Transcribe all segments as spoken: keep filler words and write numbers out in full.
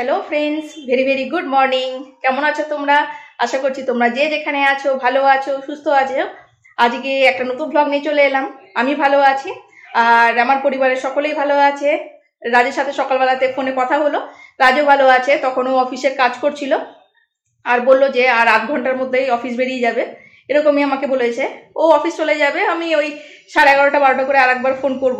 Hello friends very very good morning केमन आछो तोमरा आशा करछि तोमरा जे जेखाने आछो भालो आछो सुस्थ आछो। आज के एक नतुन ब्लग निये चले एलाम। आमी भालो आछि और आमार परिवारेर सकलेई भालो आछे। राजेर साथे सकालबेलाते फोने कथा हलो, राजও भालो आछे। तखन ओ अफिसेर काज करछिलो और बोललो जे आर आध घंटार मध्येई अफिस बेरिये जाबे, एरकमই আমাকে বলেছে। ও অফিস চলে যাবে, আমি ওই সাড়ে এগারোটা বারোটা করে আরেকবার ফোন করব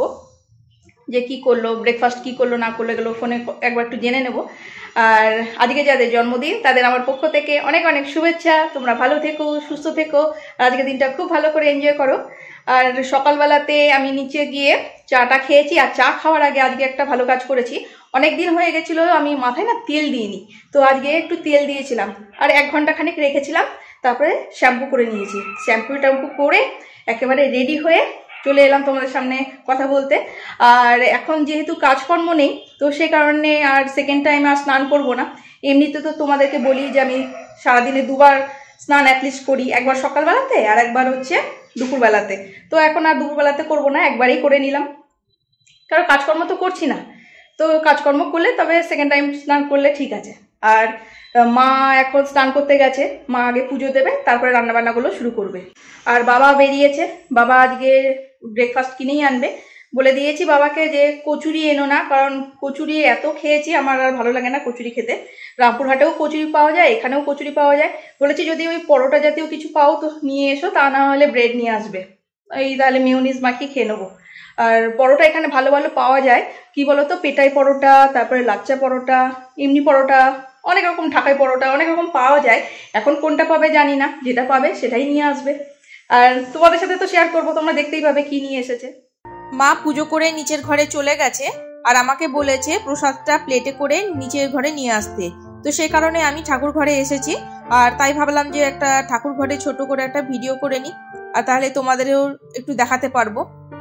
যে কি করলো, ব্রেকফাস্ট কি করলো না করলো এগুলো ফোনে একবার একটু জেনে নেব। আর আজকে যাদের জন্মদিন তাদের আমার পক্ষ থেকে অনেক অনেক শুভেচ্ছা। তোমরা ভালো থেকো, সুস্থ থেকো, আর আজকের দিনটা খুব ভালো করে এনজয় করো। আর সকালবেলাতে আমি নিচে গিয়ে চাটা খেয়েছি, আর চা খাওয়ার আগে আজকে একটা ভালো কাজ করেছি। অনেক দিন হয়ে গেছিল আমি মাথায় না তেল দিইনি, তো আজকে একটু তেল দিয়েছিলাম আর এক ঘন্টা খানিক রেখেছিলাম, তারপরে শ্যাম্পু করে নিয়েছি। শ্যাম্পু ট্যাম্পু করে একেবারে রেডি হয়ে চলে এলাম তোমাদের সামনে কথা বলতে। আর এখন যেহেতু কাজকর্ম নেই, তো সেই কারণে আর সেকেন্ড টাইম আর স্নান করব না। এমনিতে তো তোমাদেরকে বলি যে আমি সারাদিনে দুবার স্নান অ্যাটলিস্ট করি, একবার সকালবেলাতে আর একবার হচ্ছে দুপুরবেলাতে। তো এখন আর দুপুরবেলাতে করব না, একবারেই করে নিলাম, কারণ কাজকর্ম তো করছি না। তো কাজকর্ম করলে তবে সেকেন্ড টাইম স্নান করলে ঠিক আছে। আর মা এখন স্নান করতে গেছে, মা আগে পুজো দেবে, তারপরে রান্নাবান্নাগুলো শুরু করবে। আর বাবা বেরিয়েছে, বাবা আজকে ব্রেকফাস্ট কিনেই আনবে। বলে দিয়েছি বাবাকে যে কচুরি এনো না, কারণ কচুরি এত খেয়েছি আমার আর ভালো লাগে না কচুরি খেতে। রামপুরহাটেও কচুরি পাওয়া যায়, এখানেও কচুরি পাওয়া যায়। বলেছি যদি ওই পরোটা জাতীয় কিছু পাও তো নিয়ে এসো, তা না হলে ব্রেড নিয়ে আসবে, এই তাহলে মেয়োনিজ মাখিয়ে খেয়ে নেবো। আর পরোটা এখানে ভালো ভালো পাওয়া যায়, কি বলতো পেটাই পরোটা, তারপরে লাচ্চা পরোটা, এমনি পরোটা, অনেক রকম ঢাকাই পরোটা অনেক রকম পাওয়া যায়। এখন কোনটা পাবে জানি না, যেটা পাবে সেটাই নিয়ে আসবে। আর তোমাদের সাথে তো শেয়ার করবো, তোমরা দেখতেই পাবে কি নিয়ে এসেছে। মা পুজো করে নিচের ঘরে চলে গেছে, আর আমাকে বলেছে প্রসাদটা প্লেটে করে নিচের ঘরে নিয়ে আসতে। তো সেই কারণে আমি ঠাকুর ঘরে এসেছি, আর তাই ভাবলাম যে একটা ঠাকুর ঘরে ছোট করে একটা ভিডিও করে নিই, আর তাহলে তোমাদেরও একটু দেখাতে পারবো।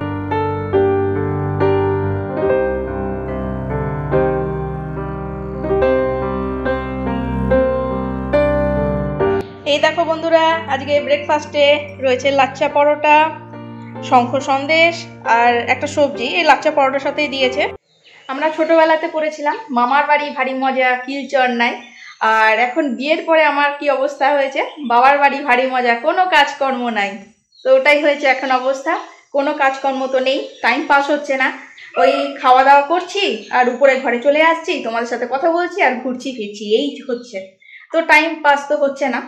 এই দেখো বন্ধুরা, আজকে ব্রেকফাস্টে রয়েছে লাচ্চা পরোটা, শঙ্খ সন্দেশ আর একটা সবজি। এই লাচ্চা পরোটার সাথেই দিয়েছে। আমরা ছোটবেলাতে পড়েছিলাম মামার বাড়ি ভারী মজা কিলচরনায়, আর এখন বিয়ের পরে আমার কি অবস্থা হয়েছে, বাবার বাড়ি ভারী মজা, কোনো কাজকর্ম নাই। তো ওটাই হয়েছে এখন অবস্থা, কোনো কাজকর্ম তো নেই, টাইম পাস হচ্ছে না। ওই খাওয়া দাওয়া করছি আর উপরে ঘরে চলে আসছি, তোমাদের সাথে কথা বলছি আর ঘুরছি ফিরছি, এই হচ্ছে। তো টাইম পাস তো হচ্ছে না।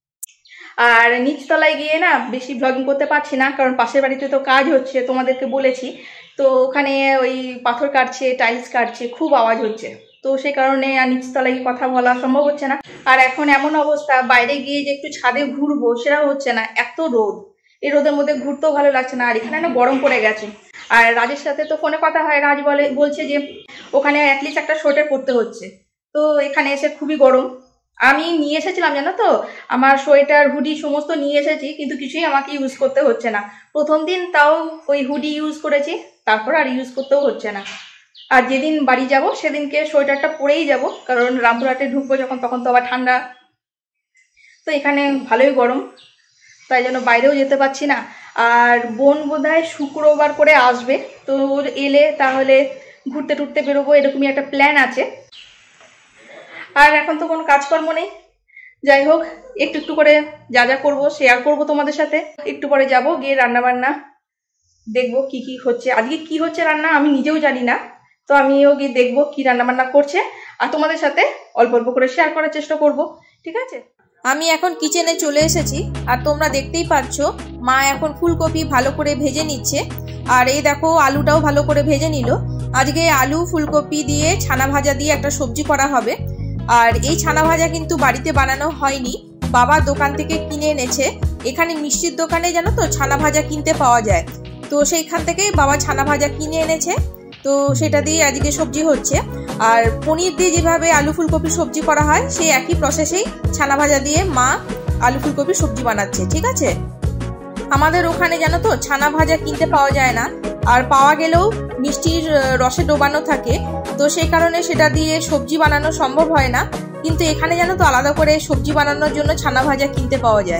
আর নিচতলায় গিয়ে না বেশি ব্লগিং করতে পারছি না, কারণ পাশের বাড়িতে তো কাজ হচ্ছে, তোমাদেরকে বলেছি। তো ওখানে ওই পাথর কাটছে, টাইলস কাটছে, খুব আওয়াজ হচ্ছে। তো সেই কারণে আর নিচতলায় গিয়ে কথা বলা সম্ভব হচ্ছে না। আর এখন এমন অবস্থা, বাইরে গিয়ে যে একটু ছাদে ঘুরবো সেটাও হচ্ছে না, এত রোদ। এই রোদের মধ্যে ঘুরতেও ভালো লাগছে না, আর এখানে না গরম পড়ে গেছে। আর রাজের সাথে তো ফোনে কথা হয়, রাজ বলে বলছে যে ওখানে অ্যাটলিস্ট একটা সোয়েটার পরতে হচ্ছে। তো এখানে এসে খুবই গরম। আমি নিয়ে এসেছিলাম জানো তো, আমার সোয়েটার হুডি সমস্ত নিয়ে এসেছি, কিন্তু কিছুই আমাকে ইউজ করতে হচ্ছে না। প্রথম দিন তাও ওই হুডি ইউজ করেছি, তারপর আর ইউজ করতেও হচ্ছে না। আর যেদিন বাড়ি যাব সেদিনকে সোয়েটারটা পরেই যাব, কারণ রামপুরহাটে ঢুকবো যখন তখন তো আবার ঠান্ডা। তো এখানে ভালোই গরম, তাই জন্য বাইরেও যেতে পারছি না। আর বোন বোধহয় শুক্রবার করে আসবে, তো এলে তাহলে ঘুরতে টুরতে বেরোবো, এরকমই একটা প্ল্যান আছে। আর এখন তো কোনো কাজকর্ম নেই, যাই হোক একটু একটু করে যা যা করবো শেয়ার করবো তোমাদের সাথে। একটু পরে যাব, গিয়ে রান্না বান্না দেখবো কি কি হচ্ছে। আজকে কি হচ্ছে রান্না আমি নিজেও জানি না, তো আমিও গিয়ে দেখবো কি রান্না বান্না করছে, আর তোমাদের সাথে অল্প অল্প করে শেয়ার করার চেষ্টা করব, ঠিক আছে। আমি এখন কিচেনে চলে এসেছি, আর তোমরা দেখতেই পাচ্ছ মা এখন ফুলকপি ভালো করে ভেজে নিচ্ছে। আর এই দেখো আলুটাও ভালো করে ভেজে নিল। আজকে আলু ফুলকপি দিয়ে ছানা ভাজা দিয়ে একটা সবজি করা হবে। আর এই ছানা ভাজা কিন্তু বাড়িতে বানানো হয়নি, বাবা দোকান থেকে কিনে এনেছে। এখানে মিষ্টির দোকানে জানো তো ছানা ভাজা কিনতে পাওয়া যায়, তো সেইখান থেকেই বাবা ছানা ভাজা কিনে এনেছে। তো সেটা দিয়ে আজকে সবজি হচ্ছে। আর পনির দিয়ে যেভাবে আলু ফুলকপি সবজি করা হয় সেই একই প্রসেসেই ছানা ভাজা দিয়ে মা আলু ফুলকপি সবজি বানাচ্ছে, ঠিক আছে। আমাদের ওখানে জানো তো ছানা ভাজা কিনতে পাওয়া যায় না, আর পাওয়া গেলেও মিষ্টির রসে ডোবানো থাকে, তো সেই কারণে সেটা দিয়ে সবজি বানানো সম্ভব হয় না। কিন্তু এখানে জানো তো আলাদা করে সবজি বানানোর জন্য ছানা ভাজা কিনতে পাওয়া যায়।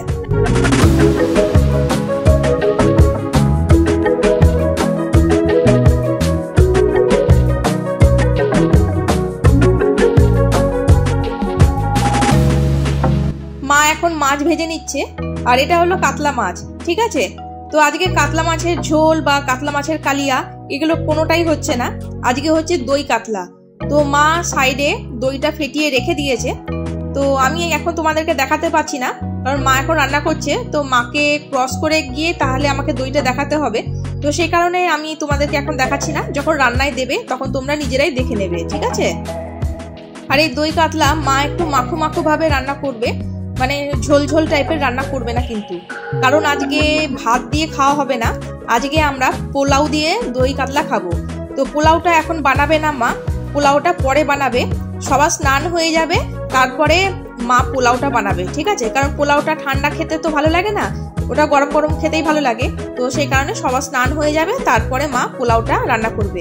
ভেজে নিচ্ছে। আর এটা হলো কাতলা মাছ, ঠিক আছে। তো আজকে কাতলা মাছের ঝোল বা কাতলা মাছের কালিয়া এগুলো কোনোটাই হচ্ছে না, আজকে হচ্ছে দই কাতলা। তো মা সাইডে দইটা ফেটিয়ে রেখে দিয়েছে। তো আমি এখন তোমাদেরকে দেখাতে পাচ্ছি না, কারণ মা এখন রান্না করছে। তো মাকে ক্রস করে গিয়ে তাহলে আমাকে দইটা দেখাতে হবে। তো সেই কারণে আমি তোমাদেরকে এখন দেখাচ্ছি না, যখন রান্নায় দেবে তখন তোমরা নিজেরাই দেখে নেবে, ঠিক আছে। আর এই দই কাতলা মা একটু মাখো মাখো ভাবে রান্না করবে, মানে ঝোল ঝোল টাইপের রান্না করবে না কিন্তু, কারণ আজকে ভাত দিয়ে খাওয়া হবে না, আজকে আমরা পোলাও দিয়ে দই কাতলা খাবো। তো পোলাওটা এখন বানাবে না মা, পোলাওটা পরে বানাবে। সবার স্নান হয়ে যাবে তারপরে মা পোলাওটা বানাবে, ঠিক আছে। কারণ পোলাওটা ঠান্ডা খেতে তো ভালো লাগে না, ওটা গরম গরম খেতেই ভালো লাগে। তো সেই কারণে সবার স্নান হয়ে যাবে তারপরে মা পোলাওটা রান্না করবে।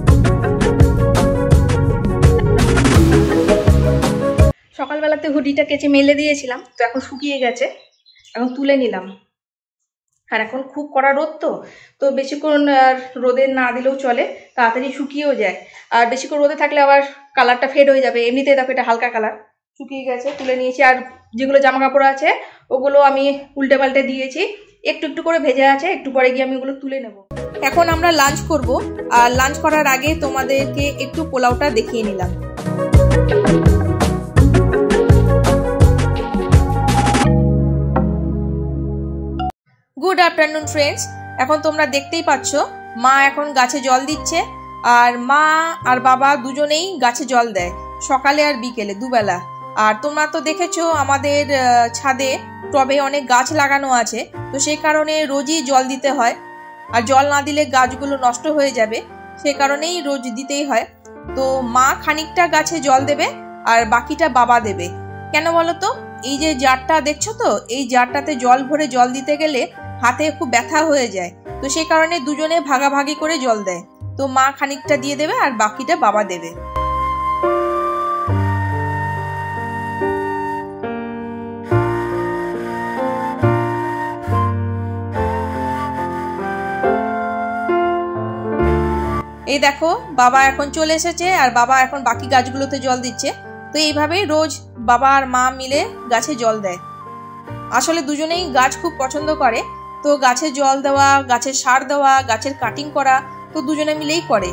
সকালবেলাতে হুডিটা কেচে মেলে দিয়েছিলাম, তো এখন শুকিয়ে গেছে, এখন তুলে নিলাম। আর এখন খুব কড়া রোদ, তো তো বেশিক্ষণ রোদে না দিলেও চলে, তাড়াতাড়ি শুকিয়েও যায়। আর বেশিক্ষণ রোদে থাকলে আবার কালারটা ফেড হয়ে যাবে। এমনিতেই দেখো এটা হালকা কালার, শুকিয়ে গেছে, তুলে নিয়েছি। আর যেগুলো জামা কাপড় আছে ওগুলো আমি উল্টে পাল্টে দিয়েছি, একটু একটু করে ভেজে আছে, একটু পরে গিয়ে আমি ওগুলো তুলে নেব। এখন আমরা লাঞ্চ করব, আর লাঞ্চ করার আগে তোমাদেরকে একটু পোলাওটা দেখিয়ে নিলাম। গুড আফটারনুন ফ্রেন্ডস, এখন তোমরা দেখতেই পাচ্ছ মা এখন গাছে জল দিচ্ছে। আর মা আর বাবা দুজনেই গাছে জল দেয়, সকালে আর বিকেলে দুবেলা। আর তোমরা তো দেখেছো আমাদের ছাদে টবে অনেক গাছ লাগানো আছে, তো সেই কারণে রোজই জল দিতে হয়। আর জল না দিলে গাছগুলো নষ্ট হয়ে যাবে, সেই কারণেই রোজ দিতেই হয়। তো মা খানিকটা গাছে জল দেবে আর বাকিটা বাবা দেবে। কেন বলো তো, এই যে জারটা দেখছো তো, এই জারটাতে জল ভরে জল দিতে গেলে হাতে খুব ব্যথা হয়ে যায়, তো সেই কারণে দুজনে ভাগাভাগি করে জল দেয়। তো মা খানিকটা দিয়ে দেবে আর বাকিটা বাবা দেবে। এই দেখো বাবা এখন চলে এসেছে, আর বাবা এখন বাকি গাছগুলোতে জল দিচ্ছে। তো এইভাবেই রোজ বাবা আর মা মিলে গাছে জল দেয়। আসলে দুজনেই গাছ খুব পছন্দ করে, তো গাছে জল দেওয়া, গাছের সার দেওয়া, গাছের কাটিং করা তো দুজনে মিলেই করে।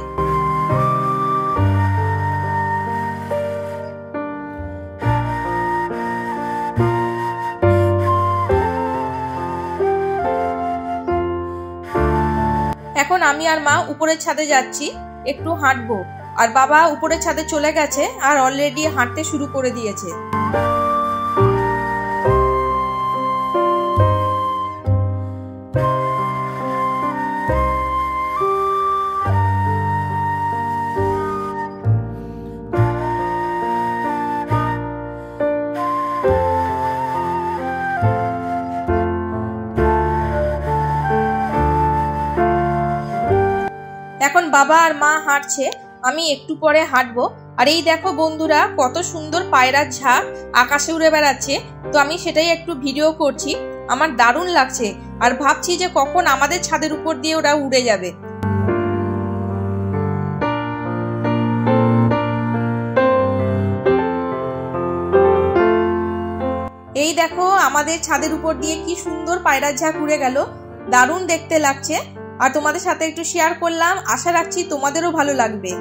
এখন আমি আর মা উপরের ছাদে যাচ্ছি, একটু হাঁটবো। আর বাবা উপরের ছাদে চলে গেছে আর অলরেডি হাঁটতে শুরু করে দিয়েছে। এখন বাবা আর মা হাঁটছে, আমি একটু পরে হাঁটবো। আর এই দেখো বন্ধুরা, কত সুন্দর পায়রার ঝাঁক আকাশে উড়ে বেড়াচ্ছে। তো আমি সেটাই একটু ভিডিও করছি, আমার দারুণ লাগছে। আর ভাবছি যে কখন আমাদের ছাদের উপর দিয়ে ওরা উড়ে যাবে। এই দেখো আমাদের ছাদের উপর দিয়ে কি সুন্দর পায়রার ঝাঁক উড়ে গেল, দারুণ দেখতে লাগছে। আর তোমাদের সাথে একটু শেয়ার করলাম, আশা রাখছি তোমাদেরও ভালো লাগবে।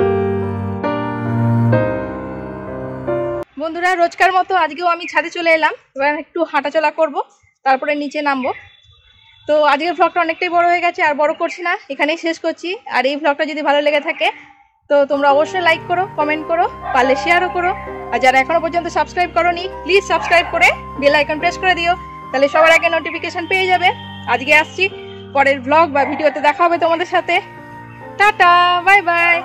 বন্ধুরা, রোজকার মতো আজকেও আমি ছাদে চলে এলাম, এবার একটু হাঁটাচলা করব, তারপরে নিচে নামবো। তো আজকের ভ্লগটা অনেকটাই বড় হয়ে গেছে, আর বড় করছি না, এখানেই শেষ করছি। আর এই ভ্লগটা যদি ভালো লেগে থাকে তো তোমরা অবশ্যই লাইক করো, কমেন্ট করো, পারলে শেয়ারও করো। আর যারা এখনো পর্যন্ত সাবস্ক্রাইব করোনি, প্লিজ সাবস্ক্রাইব করে বেল আইকন প্রেস করে দিও, তাহলে সবার আগে নোটিফিকেশন পেয়ে যাবে। আজকে আসছি, পরের ভ্লগ বা ভিডিওতে দেখা হবে তোমাদের সাথে। Tata, bye by.